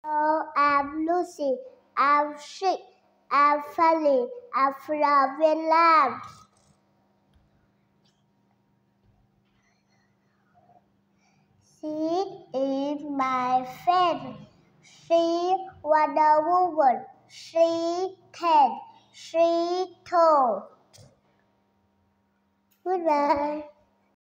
Hello, I'm Lucy. I'm 6. I'm funny. I'm from Vietnam. She is my friend. She Wonder Woman. She can. She tall. Goodbye.